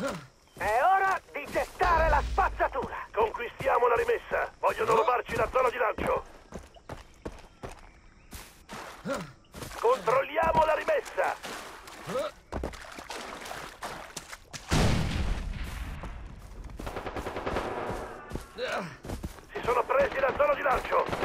È ora di gettare la spazzatura! Conquistiamo la rimessa! Vogliono rubarci la zona di lancio! Controlliamo la rimessa! Si sono presi la zona di lancio!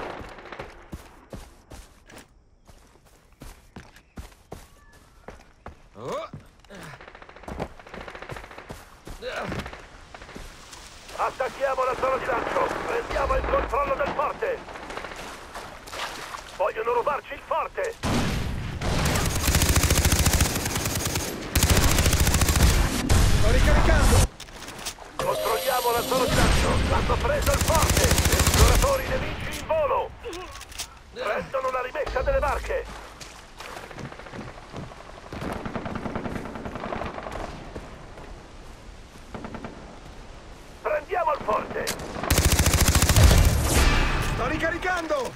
Attacchiamo la zona di lancio! Prendiamo il controllo del forte! Vogliono rubarci il forte! Sto ricaricando! Controlliamo la zona di lancio! Hanno preso il forte! Esploratori nemici in volo! Prendono la rimessa delle barche! Prendiamo il forte! Sto ricaricando!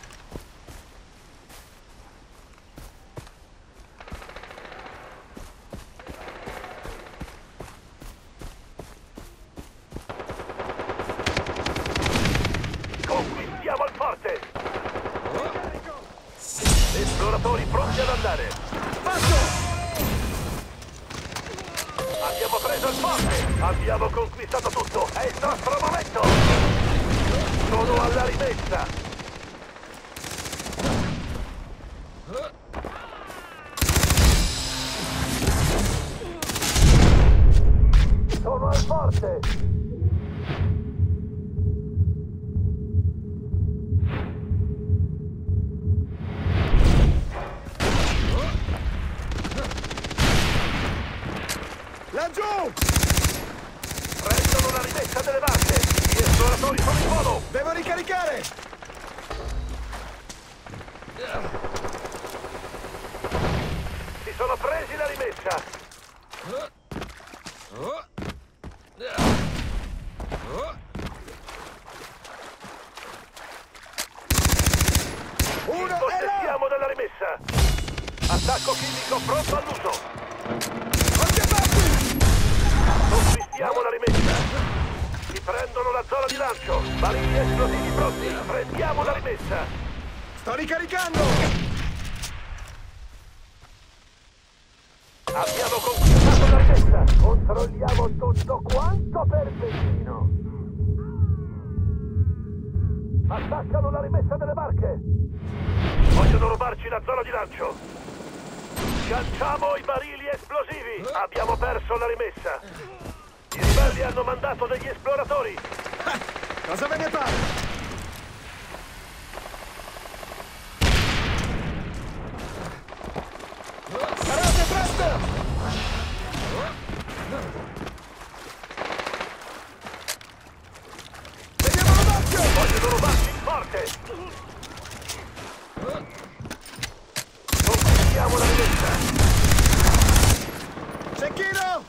Conquistiamo il forte! Esploratori pronti ad andare! Fatto! Abbiamo preso il forte! Abbiamo conquistato tutto! È il nostro momento! Sono alla rimessa! Sono al forte! Laggiù! Prendono la rimessa delle barche! Gli esploratori sono in volo! Devo ricaricare! Si sono presi la rimessa! Uno e là! Possessiamo della rimessa! Attacco chimico pronto all'uso! Conquistiamo la rimessa! Si prendono la zona di lancio! Barili esplosivi pronti! Prendiamo la rimessa! Sto ricaricando! Abbiamo conquistato la rimessa! Controlliamo tutto quanto per vicino! Attaccano la rimessa delle barche! Vogliono rubarci la zona di lancio! Sganciamo i barili esplosivi! Abbiamo perso la rimessa! I ribelli hanno mandato degli esploratori! Cosa ve ne pare? Parate presto! Vediamo l'occhio! Vogliono rubarci il forte! Conquistiamo la rimessa! Cecchino!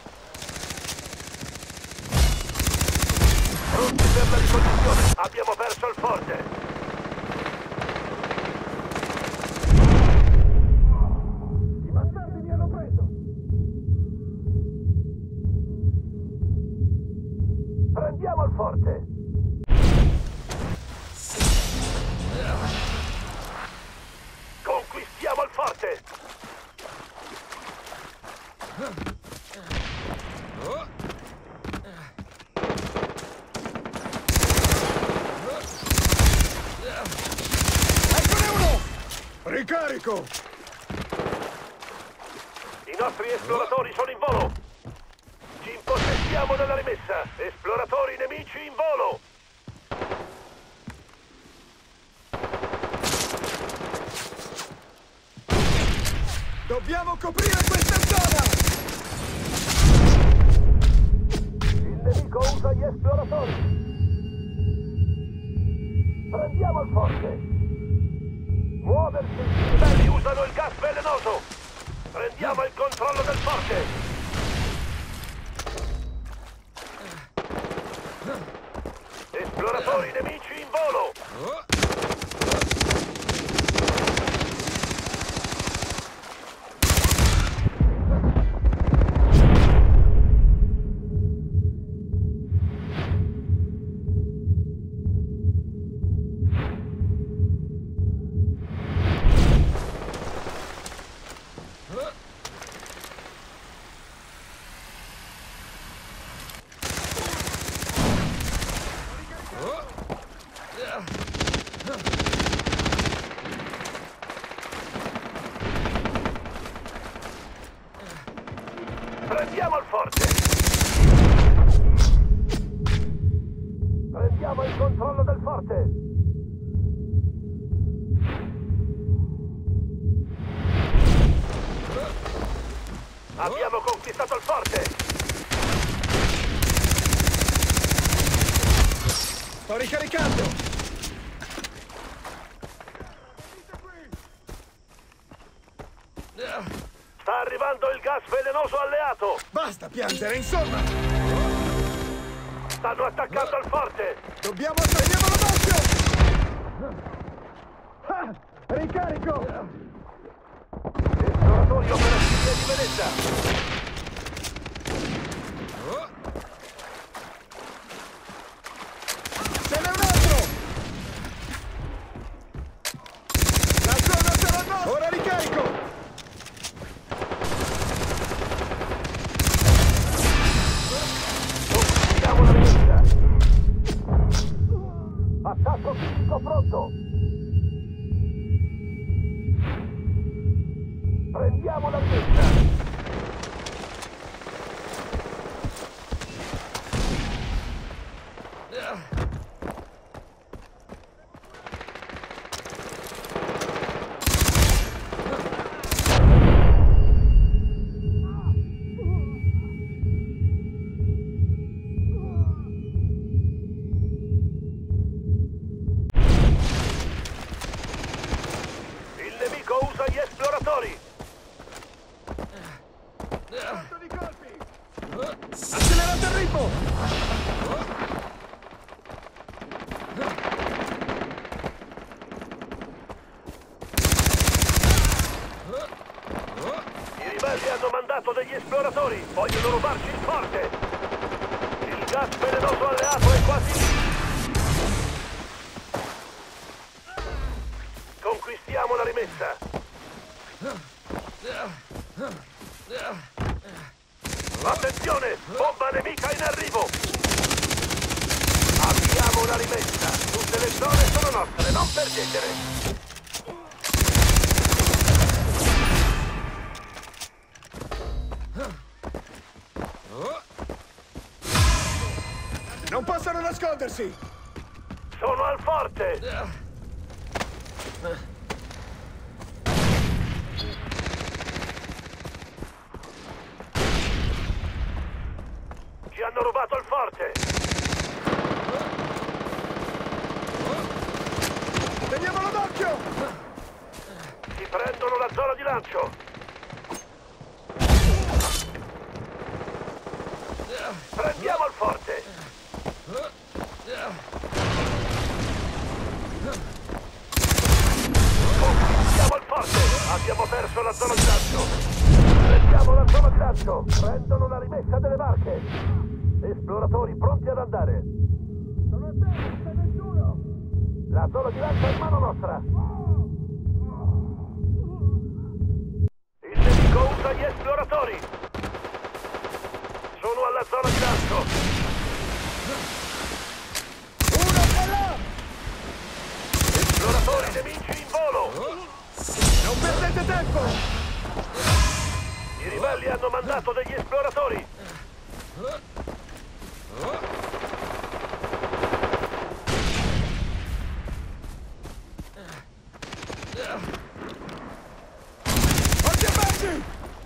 Pronti per la ricognizione! Abbiamo perso il forte! I bastardi mi hanno preso! Prendiamo il forte! Conquistiamo il forte! Eccone uno! Ricarico! I nostri esploratori sono in volo! Ci impossessiamo della rimessa! Esploratori nemici in volo! Dobbiamo coprire questa zona! Il nemico usa gli esploratori! Prendiamo il forte! Muoversi! I ribelli usano il gas velenoso! Prendiamo il controllo del forte! Esploratori nemici in volo! Prendiamo il forte! Prendiamo il controllo del forte! Abbiamo conquistato il forte! Sto ricaricando! Sta arrivando il gas velenoso alleato! Basta piangere, insomma! Stanno attaccando il forte! Dobbiamo tagliarlo d'occhio! Ah, ricarico! Esploratori operativi di Venezia! Ce n'è un altro! La zona sarà nostra! Ora ricarico! Conquistiamo la Venezia! Attacco fisico pronto! Prendiamo la Venezia! Il nemico usa gli esploratori! Tanto di colpi! Accelerate il ritmo! I ribelli hanno mandato degli esploratori! Vogliono rubarci il forte! Il gas velenoso alleato è quasi lì! Conquistiamo la rimessa! Attenzione! Bomba nemica in arrivo! Abbiamo una rimessa! Tutte le zone sono nostre, non perdetele! Non possono nascondersi! Sono al forte! Ci hanno rubato il forte! Teniamolo d'occhio! Ci prendono la zona di lancio! Prendiamo il forte! Conquistiamo il forte! Abbiamo perso la zona di lancio! Prendiamo la zona di lancio! Prendono la rimessa delle barche! Esploratori pronti ad andare! Sono a terra, non c'è nessuno! La zona di lancio è in mano nostra! Il nemico usa gli esploratori! Sono alla zona di lancio! Uno è là! Esploratori nemici in volo! Non perdete tempo! I ribelli hanno mandato degli esploratori! Occhi aperti!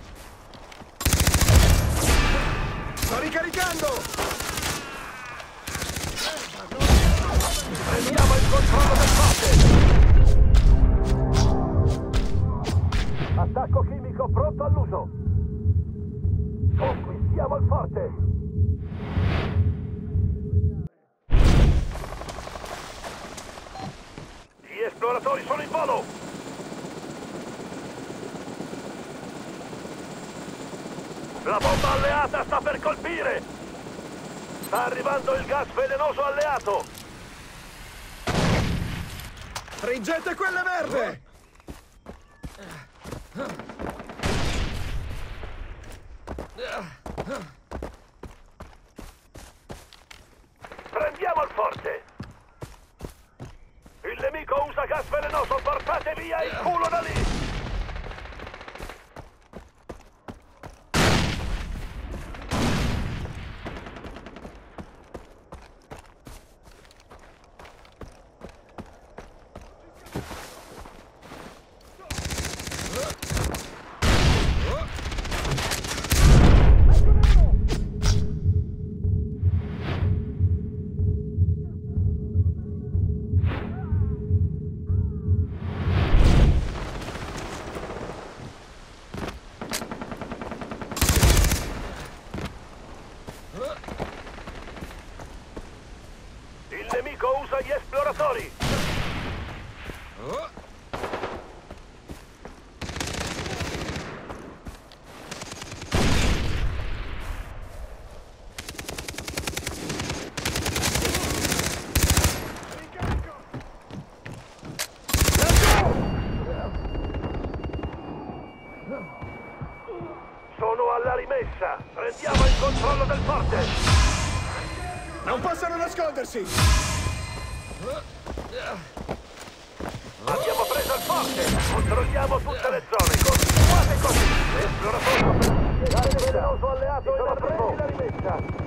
Sto ricaricando! Prendiamo il controllo del forte! Attacco chimico pronto all'uso! Conquistiamo il forte! Gli esploratori sono in volo! La bomba alleata sta per colpire! Sta arrivando il gas velenoso alleato! Friggete quelle merde! Prendiamo il forte! Il nemico usa gas velenoso, portate via il culo da lì! nemico usa gli esploratori! Sono alla rimessa! Prendiamo il controllo del forte! Non possono nascondersi! Abbiamo preso il forte! Controlliamo tutte le zone! Continuate così! Esploratori! Il velenoso alleato in arrivo! La rimessa!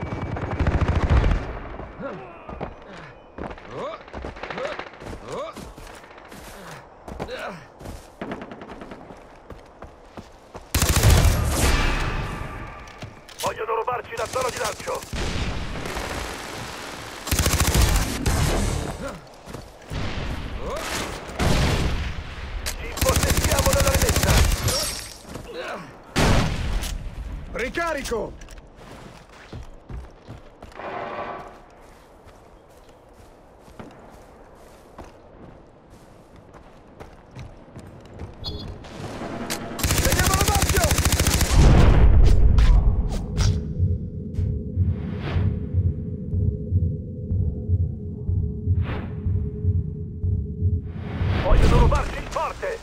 Vogliono rubarci la zona di lancio! Ci impossessiamo della rimessa! Ricarico! Teniamolo d'occhio! Vogliono rubarci il forte!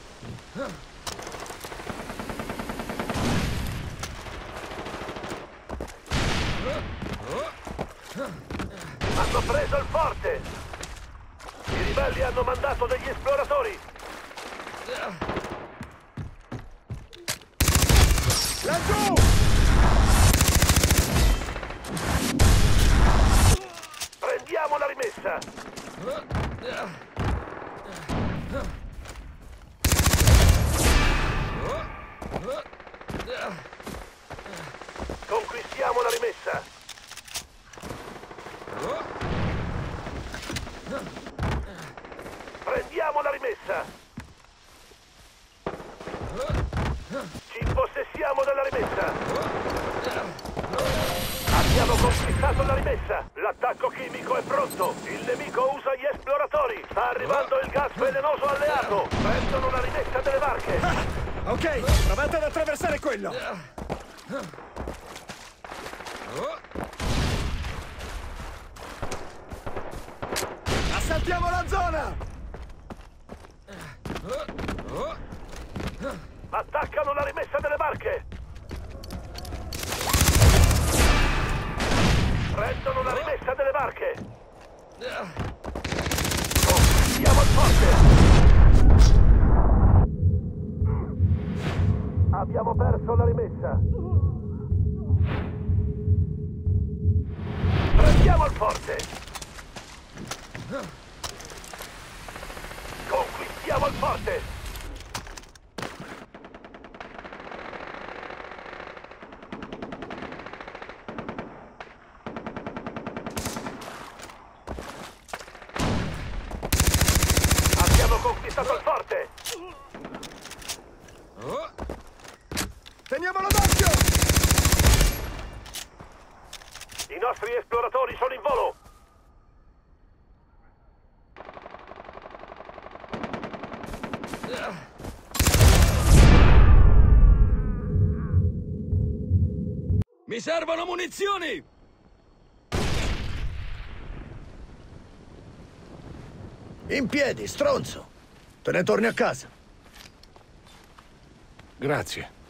Hanno preso il forte! I ribelli hanno mandato degli esploratori! Laggiù! Prendiamo la rimessa! Conquistiamo la rimessa! Prendiamo la rimessa! Ci impossessiamo della rimessa! Abbiamo conquistato la rimessa! L'attacco chimico è pronto! Il nemico usa gli esploratori! Sta arrivando il gas velenoso alleato! Prendono la rimessa delle barche! Ok, provate ad attraversare quello! Assaltiamo la zona! Attaccano la rimessa delle barche! Prendono la rimessa delle barche! Conquistiamo il forte! Abbiamo perso la rimessa! Prendiamo il forte! Conquistiamo il forte! Abbiamo conquistato il forte! Teniamolo d'occhio! I nostri esploratori sono in volo! Mi servono munizioni! In piedi, stronzo! Te ne torni a casa. Grazie.